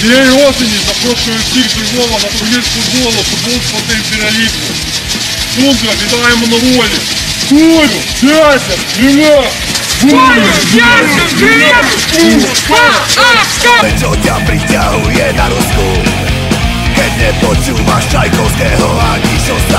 Цієї осені запрошую всіх до Львова на турнір з футболу проти імперіалізму. Сундра, вітаємо на волі! Кулю, ясен, Кремля! Кулю, ясен, Кремля! Почуття притягує на Руску, геть не почуваєш Чайковського, ані щось